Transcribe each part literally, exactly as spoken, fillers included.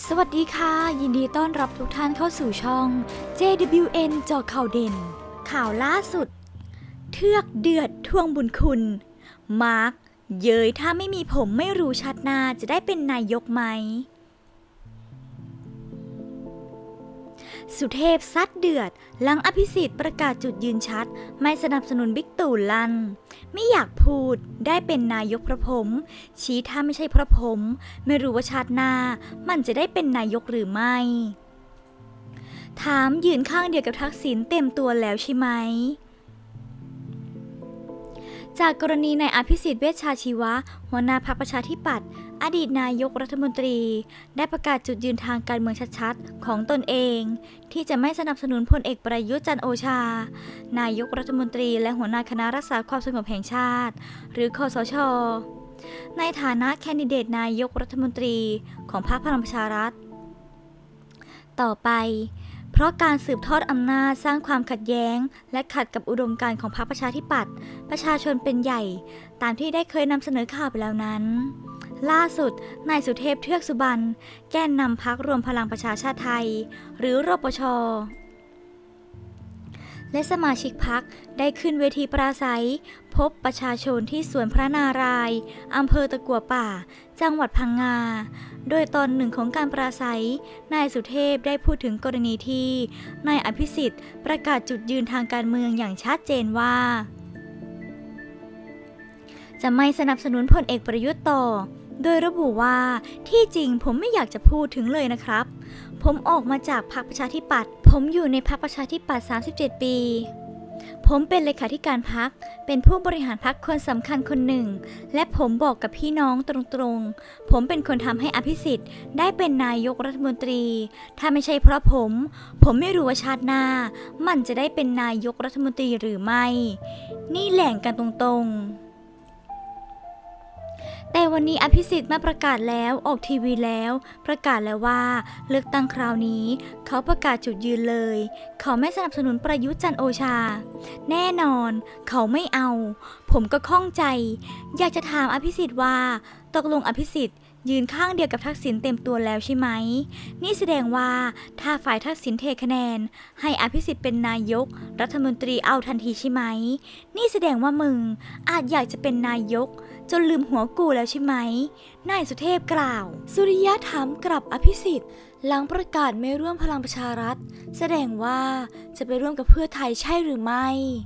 สวัสดีค่ะยินดีต้อนรับทุกท่านเข้าสู่ช่อง เจ ดับเบิลยู เอ็น เจาะข่าวเด่นข่าวล่าสุดเทือกเดือดทวงบุญคุณมาร์คเย้ยถ้าไม่มีผมไม่รู้ชัดหน้าจะได้เป็นนายกไหมสุเทพซัดเดือดหลังอภิสิทธิ์ประกาศจุดยืนชัดไม่สนับสนุนบิ๊กตู่ลั่นไม่อยากพูดได้เป็นนายกเพราะผมชี้ถ้าไม่ใช่เพราะผมไม่รู้ว่าชาติหน้ามันจะได้เป็นนายกหรือไม่ถามยืนข้างเดียวกับทักษิณเต็มตัวแล้วใช่ไหมจากกรณีนายอภิสิทธิ์เวชชาชีวะหัวหน้าพรรคประชาธิปัตย์อดีตนายกรัฐมนตรีได้ประกาศจุดยืนทางการเมืองชัดๆของตนเองที่จะไม่สนับสนุนพลเอกประยุทธ์จันทร์โอชานายกรัฐมนตรีและหัวหน้าคณะรักษาความสงบแห่งชาติหรือคสช.ในฐานะแคนดิเดตนายกรัฐมนตรีของพรรคพลังประชารัฐต่อไปเพราะการสืบทอดอำนาจสร้างความขัดแย้งและขัดกับอุดมการณ์ของพรรคประชาธิปัตย์ประชาชนเป็นใหญ่ตามที่ได้เคยนำเสนอข่าวไปแล้วนั้นล่าสุดนายสุเทพเทือกสุบรรณแกนนำพรรครวมพลังประชาชาติไทยหรือรปช.และสมาชิกพรรคได้ขึ้นเวทีปราศัยพบประชาชนที่สวนพระนารายณ์อำเภอตะกั่วป่าจังหวัดพังงาโดยตอนหนึ่งของการปราศัยนายสุเทพได้พูดถึงกรณีที่นายอภิสิทธิ์ประกาศจุดยืนทางการเมืองอย่างชัดเจนว่าจะไม่สนับสนุนพลเอกประยุทธ์ต่อโดยระบุว่าที่จริงผมไม่อยากจะพูดถึงเลยนะครับผมออกมาจากพรรคประชาธิปัตย์ผมอยู่ในพรรคประชาธิปัตย์สามสิบเจ็ดปีผมเป็นเลขาธิการพรรคเป็นผู้บริหารพรรคคนสำคัญคนหนึ่งและผมบอกกับพี่น้องตรงๆผมเป็นคนทำให้อภิสิทธิ์ได้เป็นนายกรัฐมนตรีถ้าไม่ใช่เพราะผมผมไม่รู้ว่าชาติหน้ามันจะได้เป็นนายกรัฐมนตรีหรือไม่นี่แหล่งกันตรงๆแต่วันนี้อภิสิทธิ์มาประกาศแล้วออกทีวีแล้วประกาศแล้วว่าเลือกตั้งคราวนี้เขาประกาศจุดยืนเลยเขาไม่สนับสนุนประยุทธ์จันทร์โอชาแน่นอนเขาไม่เอาผมก็ข้องใจอยากจะถามอภิสิทธิ์ว่าตกลงอภิสิทธิ์ยืนข้างเดียวกับทักษิณเต็มตัวแล้วใช่ไหมนี่แสดงว่าถ้าฝ่ายทักษิณเทคะแนนให้อภิสิทธิ์เป็นนายกรัฐมนตรีเอาทันทีใช่ไหมนี่แสดงว่ามึงอาจอยากจะเป็นนายกจนลืมหัวกูแล้วใช่ไหมนายสุเทพกล่าวสุริยะถามกลับอภิสิทธิ์หลังประกาศไม่ร่วมพลังประชารัฐแสดงว่าจะไปร่วมกับเพื่อไทยใช่หรือไม่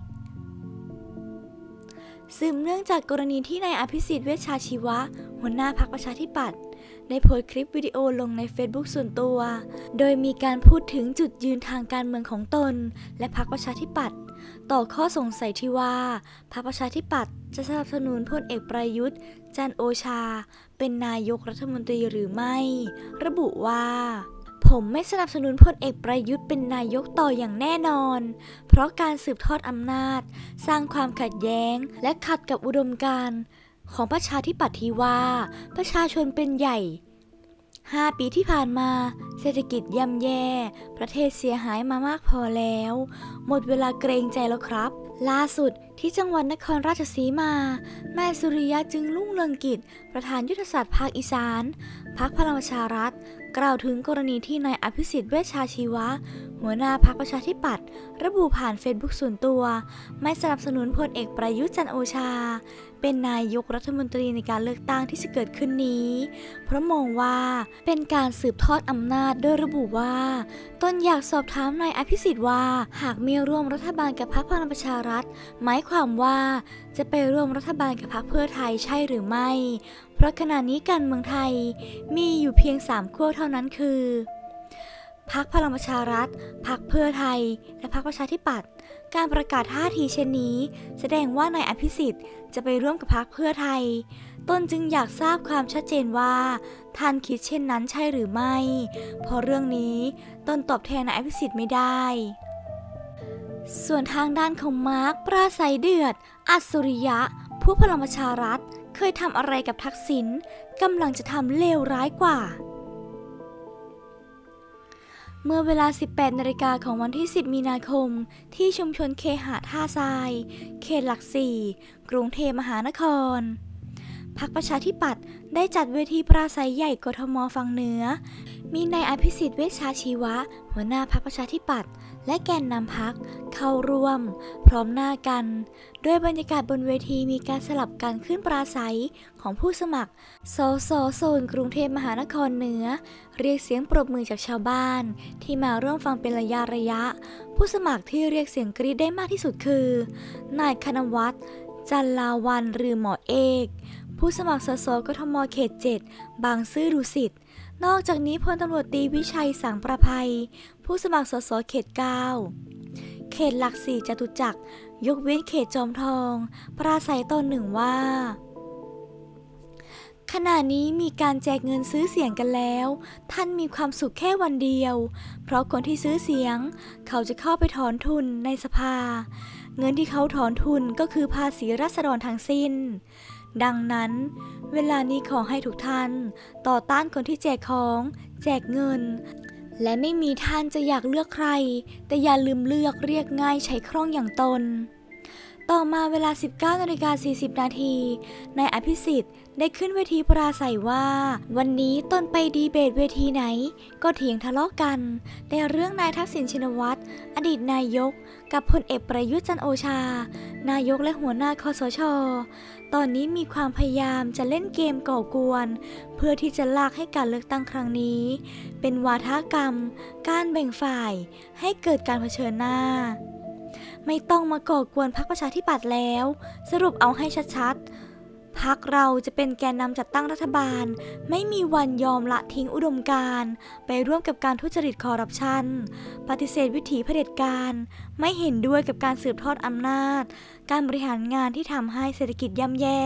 สืบเนื่องจากกรณีที่นายอภิสิทธิ์เวชชาชีวะหัวหน้าพรรคประชาธิปัตย์ได้โพสต์คลิปวิดีโอลงใน Facebook ส่วนตัวโดยมีการพูดถึงจุดยืนทางการเมืองของตนและพรรคประชาธิปัตย์ต่อข้อสงสัยที่ว่าพรรคประชาธิปัตย์จะสนับสนุนพลเอกประยุทธ์จันทร์โอชาเป็นนายกรัฐมนตรีหรือไม่ระบุว่าผมไม่สนับสนุนพลเอกประยุทธ์เป็นนายกต่ออย่างแน่นอนเพราะการสืบทอดอำนาจสร้างความขัดแย้งและขัดกับอุดมการณ์ของประชาธิปัตย์ที่ว่าประชาชนเป็นใหญ่ห้าปีที่ผ่านมาเศรษฐกิจย่ำแย่ประเทศเสียหายมามากพอแล้วหมดเวลาเกรงใจแล้วครับล่าสุดที่จังหวัดนครราชสีมานายสุริยะจึงรุ่งเรืองกิจประธานยุทธศาสตร์ภาคอีสานพรรคพลังประชารัฐกล่าวถึงกรณีที่นายอภิสิทธิ์เวชชาชีวะหัวหน้าพรรคประชาธิปัตย์ระบุผ่านเฟซบุ๊กส่วนตัวไม่สนับสนุนพลเอกประยุทธ์จันทร์โอชาเป็นนายกรัฐมนตรีในการเลือกตั้งที่จะเกิดขึ้นนี้เพราะมองว่าเป็นการสืบทอดอำนาจโดยระบุว่าตนอยากสอบถามนายอภิสิทธิ์ว่าหากมีร่วมรัฐบาลกับพรรคพลังประชารัฐหมายความว่าจะไปร่วมรัฐบาลกับพรรคเพื่อไทยใช่หรือไม่เพราะขณะนี้การเมืองไทยมีอยู่เพียงสามขั้วเท่านั้นคือพรรคพลังประชารัฐพรรคเพื่อไทยและพรรคประชาธิปัตย์การประกาศท่าทีเช่นนี้แสดงว่านายอภิสิทธิ์จะไปร่วมกับพรรคเพื่อไทยตนจึงอยากทราบความชัดเจนว่าท่านคิดเช่นนั้นใช่หรือไม่เพราะเรื่องนี้ตนตอบแทนนายอภิสิทธิ์ไม่ได้ส่วนทางด้านของมาร์คปราศัยเดือดอัจสุริยะผู้พลังประชารัฐเคยทำอะไรกับทักษิณกำลังจะทำเลวร้ายกว่าเมื่อเวลา สิบแปดนาฬิกาของวันที่สิบมีนาคมที่ชุมชนเคหะท่าทรายเขตหลักสี่กรุงเทพมหานครพรรคประชาธิปัตย์ได้จัดเวทีปราศัยใหญ่กทมฝั่งเหนือมีนายอภิสิทธิ์เวชชาชีวะหัวหน้าพรรคประชาธิปัตย์และแกนนำพรรคเข้าร่วมพร้อมหน้ากันโดยบรรยากาศบนเวทีมีการสลับกันขึ้นปราศัยของผู้สมัครสสโซนกรุงเทพมหานครเหนือเรียกเสียงปรบมือจากชาวบ้านที่มาร่วมฟังเป็นระยะระยะผู้สมัครที่เรียกเสียงกรี๊ดได้มากที่สุดคือนายคณวัฒน์จันลาวันหรือหมอเอกผู้สมัครสสกทมเขตเจ็ดบางซื่อดุสิตนอกจากนี้พลตำรวจตรีวิชัยสังประภัยผู้สมัครสสเขตเก้าเขตหลักสี่จตุจักรยกเว้นเขตจอมทองปราศัยตอนหนึ่งว่าขณะนี้มีการแจกเงินซื้อเสียงกันแล้วท่านมีความสุขแค่วันเดียวเพราะคนที่ซื้อเสียงเขาจะเข้าไปถอนทุนในสภาเงินที่เขาถอนทุนก็คือภาษีราษฎรทั้งสิ้นดังนั้นเวลานี้ขอให้ทุกท่านต่อต้านคนที่แจกของแจกเงินและไม่มีท่านจะอยากเลือกใครแต่อย่าลืมเลือกเรียกง่ายใช้คล่องอย่างตนต่อมาเวลา สิบเก้านาฬิกาสี่สิบนาทีนายอภิสิทธิ์ได้ขึ้นเวทีปราศัยว่าวันนี้ตนไปดีเบตเวทีไหนก็เถียงทะเลาะกันในเรื่องนายทักษิณชินวัตรอดีตนายกกับพลเอกประยุทธ์จันทร์โอชานายกและหัวหน้าคสช.ตอนนี้มีความพยายามจะเล่นเกมก่อกวนเพื่อที่จะลากให้การเลือกตั้งครั้งนี้เป็นวาทกรรมการแบ่งฝ่ายให้เกิดการเผชิญหน้าไม่ต้องมาก่อกวนพรรคประชาธิปัตย์แล้วสรุปเอาให้ชัดๆพรรคเราจะเป็นแกนนำจัดตั้งรัฐบาลไม่มีวันยอมละทิ้งอุดมการณ์ไปร่วมกับการทุจริตคอร์รัปชันปฏิเสธวิถีเผด็จการไม่เห็นด้วยกับการสืบทอดอำนาจการบริหารงานที่ทำให้เศรษฐกิจย่ำแย่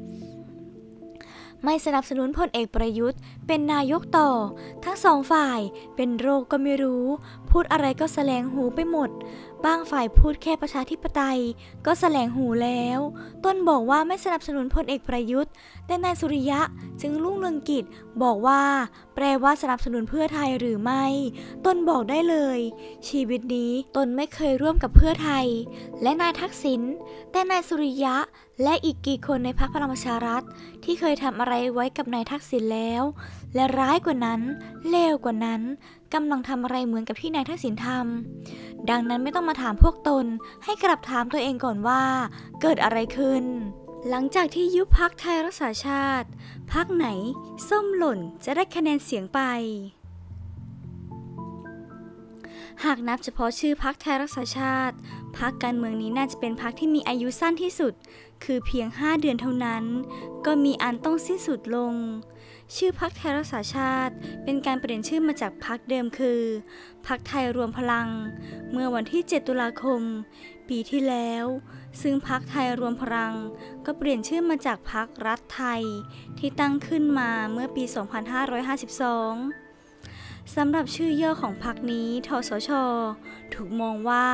ไม่สนับสนุนพลเอกประยุทธ์เป็นนายกต่อทั้งสองฝ่ายเป็นโรคก็ไม่รู้พูดอะไรก็แสลงหูไปหมดบางฝ่ายพูดแค่ประชาธิปไตยก็แสลงหูแล้วต้นบอกว่าไม่สนับสนุนพลเอกประยุทธ์แต่นายสุริยะจึงรุ่งเรืองกิจบอกว่าแปลว่าสนับสนุนเพื่อไทยหรือไม่ต้นบอกได้เลยชีวิตนี้ตนไม่เคยร่วมกับเพื่อไทยและนายทักษิณแต่นายสุริยะและอีกกี่คนในพรรคพลังประชารัฐที่เคยทำอะไรไว้กับนายทักษิณแล้วและร้ายกว่านั้นเลวกว่านั้นกำลังทำอะไรเหมือนกับที่นายทักษิณทำดังนั้นไม่ต้องมาถามพวกตนให้กลับถามตัวเองก่อนว่าเกิดอะไรขึ้นหลังจากที่ยุบพรรคไทยรักษาชาติพรรคไหนส้มหล่นจะได้คะแนนเสียงไปหากนับเฉพาะชื่อพรรคไทยรักษาชาติพรรคการเมืองนี้น่าจะเป็นพรรคที่มีอายุสั้นที่สุดคือเพียงห้าเดือนเท่านั้นก็มีอันต้องสิ้นสุดลงชื่อพรรคไทยรักษาชาติเป็นการเปลี่ยนชื่อมาจากพรรคเดิมคือพรรคไทยรวมพลังเมื่อวันที่เจ็ดตุลาคมปีที่แล้วซึ่งพรรคไทยรวมพลังก็เปลี่ยนชื่อมาจากพรรครัฐไทยที่ตั้งขึ้นมาเมื่อปีสองพันห้าร้อยห้าสิบสองสำหรับชื่อย่อของพรรคนี้ทสช.ถูกมองว่า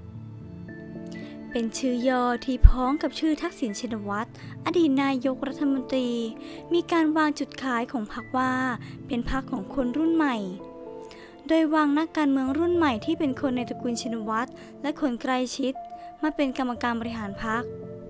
เป็นชื่อย่อที่พ้องกับชื่อทักษิณชินวัตรอดีตนายกรัฐมนตรีมีการวางจุดขายของพรรคว่าเป็นพรรคของคนรุ่นใหม่โดยวางนักการเมืองรุ่นใหม่ที่เป็นคนในตระกูลชินวัตรและคนใกล้ชิดมาเป็นกรรมการบริหารพรรค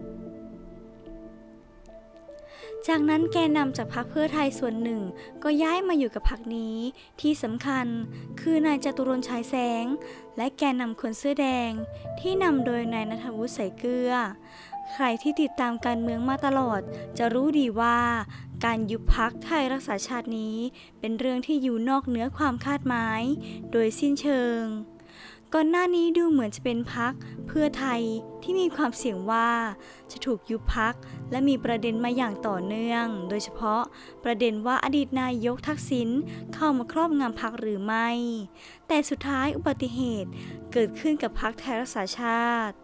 จากนั้นแกนนำจากพรรคเพื่อไทยส่วนหนึ่งก็ย้ายมาอยู่กับพรรคนี้ที่สำคัญคือนายจตุรนต์ฉายแสงและแกนนำคนเสื้อแดงที่นำโดยนายณัฐวุฒิสายเกลือใครที่ติดตามการเมืองมาตลอดจะรู้ดีว่าการยุบพรรคไทยรักษาชาตินี้เป็นเรื่องที่อยู่นอกเหนือความคาดหมายโดยสิ้นเชิงก่อนหน้านี้ดูเหมือนจะเป็นพรรคเพื่อไทยที่มีความเสี่ยงว่าจะถูกยุบพรรคและมีประเด็นมาอย่างต่อเนื่องโดยเฉพาะประเด็นว่าอดีตนายกทักษิณเข้ามาครอบงำพรรคหรือไม่แต่สุดท้ายอุบัติเหตุเกิดขึ้นกับพรรคไทยรักษาชาติ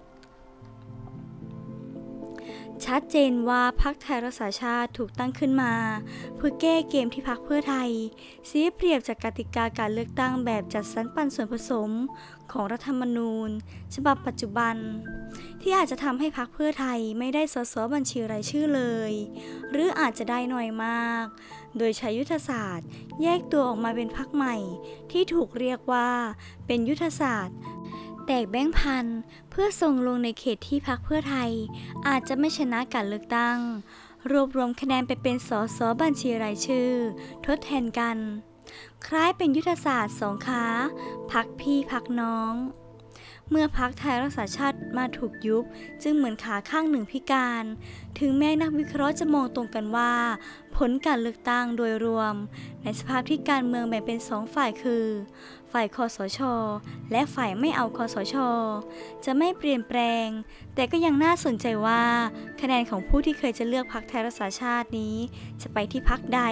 ชัดเจนว่าพรรคไทยรักษาชาติถูกตั้งขึ้นมาเพื่อแก้เกมที่พรรคเพื่อไทยเสียเปรียบจากกติกาการเลือกตั้งแบบจัดสรรปันส่วนผสมของรัฐธรรมนูญฉบับปัจจุบันที่อาจจะทำให้พรรคเพื่อไทยไม่ได้สสบัญชีรายชื่อเลยหรืออาจจะได้น้อยมากโดยใช้ยุทธศาสตร์แยกตัวออกมาเป็นพรรคใหม่ที่ถูกเรียกว่าเป็นยุทธศาสตร์แตกแบงค์พันเพื่อส่งลงในเขตที่พรรคเพื่อไทยอาจจะไม่ชนะการเลือกตั้งรวบรวมคะแนนไปเป็นสสบัญชีรายชื่อทดแทนกันคล้ายเป็นยุทธศาสตร์สองขาพรรคพี่พรรคน้องเมื่อพรรคไทยรักษาชาติมาถูกยุบจึงเหมือนขาข้างหนึ่งพิการถึงแม้นักวิเคราะห์จะมองตรงกันว่าผลการเลือกตั้งโดยรวมในสภาพที่การเมืองแบ่งเป็นสองฝ่ายคือฝ่ายคสช.และฝ่ายไม่เอาคสช.จะไม่เปลี่ยนแปลงแต่ก็ยังน่าสนใจว่าคะแนนของผู้ที่เคยจะเลือกพรรคไทยรักษาชาตินี้จะไปที่พรรคใด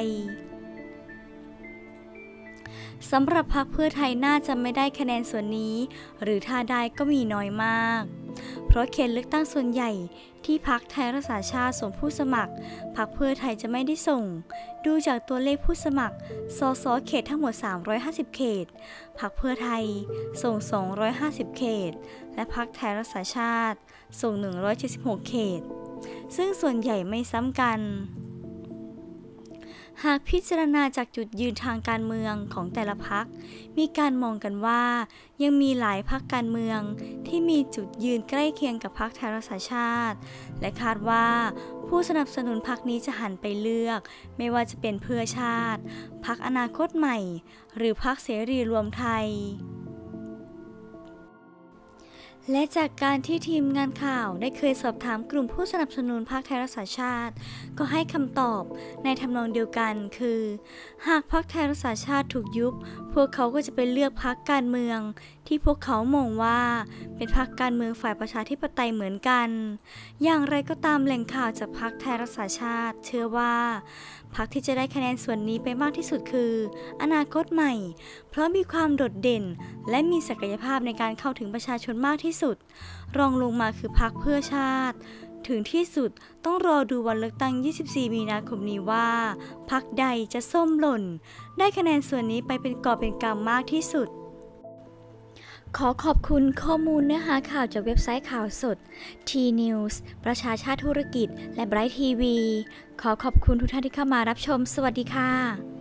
สำหรับพรรคเพื่อไทยน่าจะไม่ได้คะแนนส่วนนี้หรือถ้าได้ก็มีน้อยมากเพราะเขตเลือกตั้งส่วนใหญ่ที่พรรคไทยรักษาชาติส่งผู้สมัครพรรคเพื่อไทยจะไม่ได้ส่งดูจากตัวเลขผู้สมัครสสเขตทั้งหมดสามร้อยห้าสิบเขตพรรคเพื่อไทยส่งสองร้อยห้าสิบเขตและพรรคไทยรักษาชาติส่งหนึ่งร้อยเจ็ดสิบหกเขตซึ่งส่วนใหญ่ไม่ซ้ำกันหากพิจารณาจากจุดยืนทางการเมืองของแต่ละพรรคมีการมองกันว่ายังมีหลายพรรคการเมืองที่มีจุดยืนใกล้เคียงกับพรรคไทยรักษาชาติและคาดว่าผู้สนับสนุนพรรคนี้จะหันไปเลือกไม่ว่าจะเป็นเพื่อชาติพรรคอนาคตใหม่หรือพรรคเสรีรวมไทยและจากการที่ทีมงานข่าวได้เคยสอบถามกลุ่มผู้สนับสนุนพรรคไทยรักษาชาติก็ให้คำตอบในทำนองเดียวกันคือหากพรรคไทยรักษาชาติถูกยุบพวกเขาก็จะไปเลือกพรรคการเมืองที่พวกเขามองว่าเป็นพรรคการเมืองฝ่ายประชาธิปไตยเหมือนกันอย่างไรก็ตามแหล่งข่าวจากพรรคไทยรักษาชาติเชื่อว่าพรรคที่จะได้คะแนนส่วนนี้ไปมากที่สุดคืออนาคตใหม่เพราะมีความโดดเด่นและมีศักยภาพในการเข้าถึงประชาชนมากที่สุดรองลงมาคือพรรคเพื่อชาติถึงที่สุดต้องรอดูวันเลือกตั้งยี่สิบสี่มีนาคมนี้ว่าพรรคใดจะส้มหล่นได้คะแนนส่วนนี้ไปเป็นกอบเป็นกำมากที่สุดขอขอบคุณข้อมูลเนื้อหาข่าวจากเว็บไซต์ข่าวสด ที นิวส์ ประชาชาติธุรกิจและ ไบรท์ ที วี ขอขอบคุณทุกท่านที่เข้ามารับชมสวัสดีค่ะ